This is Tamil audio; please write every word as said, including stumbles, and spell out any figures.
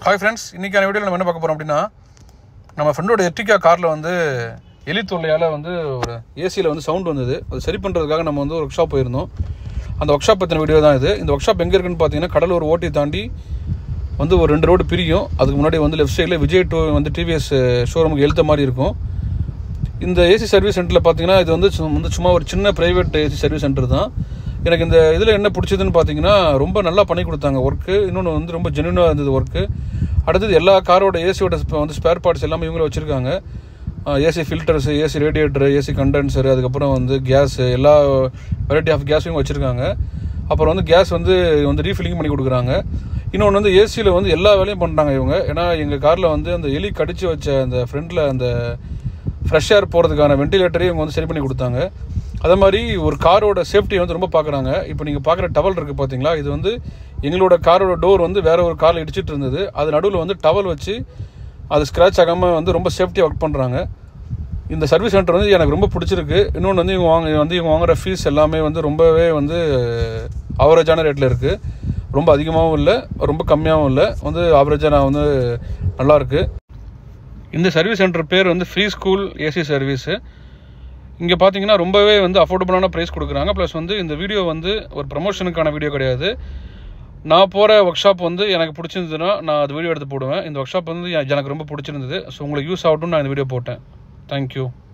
ஹாய் ஃப்ரெண்ட்ஸ், இன்றைக்கான வீடியோவில் நம்ம என்ன பார்க்க போகிறோம் அப்படின்னா, நம்ம ஃப்ரெண்டோட எர்டிகா காரில் வந்து எலி தொல்லையால் வந்து ஒரு ஏசியில் வந்து சவுண்ட் வந்தது. அது சரி பண்ணுறதுக்காக நம்ம வந்து ஒரு ஒர்க் ஷாப் போயிருந்தோம். அந்த ஒர்க் ஷாப் பற்றின வீடியோ தான் இது. இந்த ஒர்க் ஷாப் எங்கே இருக்குன்னு பார்த்தீங்கன்னா, கடலூர் ஓட்டி தாண்டி வந்து ஒரு ரெண்டு ரோடு பிரியும். அதுக்கு முன்னாடி வந்து லெஃப்ட் சைடில் விஜய் டூ வந்து டிவிஎஸ் ஷோரூமுக்கு எழுத்த மாதிரி இருக்கும். இந்த ஏசி சர்வீஸ் சென்டரில் பார்த்தீங்கன்னா, இது வந்து வந்து சும்மா ஒரு சின்ன ப்ரைவேட் ஏசி சர்வீஸ் சென்டர் தான். எனக்கு இந்த இதில் என்ன பிடிச்சதுன்னு பார்த்தீங்கன்னா, ரொம்ப நல்லா பண்ணி கொடுத்தாங்க ஒர்க்கு. இன்னொன்று வந்து ரொம்ப ஜென்யூனாக இருந்தது ஒர்க்கு. அடுத்தது எல்லா காரோட ஏசியோட வந்து ஸ்பேர் பார்ட்ஸ் எல்லாமே இவங்கள வச்சுருக்காங்க. AC filters, AC radiator, AC condenser, அதுக்கப்புறம் வந்து கேஸு, எல்லா வெரைட்டி ஆஃப் கேஸையும் வச்சுருக்காங்க. அப்புறம் வந்து கேஸ் வந்து வந்து ரீஃபில்லிங் பண்ணி கொடுக்குறாங்க. இன்னொன்று வந்து ஏசியில் வந்து எல்லா வேலையும் பண்ணுறாங்க இவங்க. ஏன்னா எங்கள் காரில் வந்து அந்த எலி கடிச்சு வச்ச அந்த ஃப்ரண்ட்டில் அந்த ஃப்ரெஷ் ஏர் போகிறதுக்கான வெண்டிலேட்டரையும் இவங்க வந்து சரி பண்ணி கொடுத்தாங்க. அதே மாதிரி ஒரு காரோட சேஃப்டியை வந்து ரொம்ப பார்க்குறாங்க. இப்போ நீங்கள் பார்க்குற டவல் இருக்குது பார்த்தீங்களா, இது வந்து எங்களோட காரோட டோர் வந்து வேறு ஒரு காரில் இடிச்சிட்டு இருந்தது. அது நடுவில் வந்து டவல் வச்சு அது ஸ்க்ராட்ச் ஆகாமல் வந்து ரொம்ப சேஃப்டியாக ஒர்க் பண்ணுறாங்க. இந்த சர்வீஸ் சென்டர் வந்து எனக்கு ரொம்ப பிடிச்சிருக்கு. இன்னொன்று வந்து இவங்க வாங்க வந்து இவங்க வாங்குகிற ஃபீஸ் எல்லாமே வந்து ரொம்பவே வந்து ஆவரேஜான ரேட்டில் இருக்குது. ரொம்ப அதிகமாகவும் இல்லை, ரொம்ப கம்மியாகவும் இல்லை, வந்து ஆவரேஜாக நான் வந்து நல்லாயிருக்கு. இந்த சர்வீஸ் சென்டர் பேர் வந்து ஃப்ரீ ஸ்கூல் ஏசி சர்வீஸு. இங்கே பார்த்தீங்கன்னா ரொம்பவே வந்து அஃபோர்டபுளான ப்ரைஸ் கொடுக்குறாங்க. ப்ளஸ் வந்து இந்த வீடியோ வந்து ஒரு ப்ரமோஷனுக்கான வீடியோ கிடையாது. நான் போகிற ஒர்க் ஷாப் வந்து எனக்கு பிடிச்சிருந்ததுன்னா நான் அது வீடியோ எடுத்து போடுவேன். இந்த ஒர்க் ஷாப் வந்து எனக்கு ரொம்ப பிடிச்சிருந்தது. ஸோ உங்களுக்கு யூஸ் ஆகட்டும்னு நான் இந்த வீடியோ போட்டேன். தேங்க்யூ.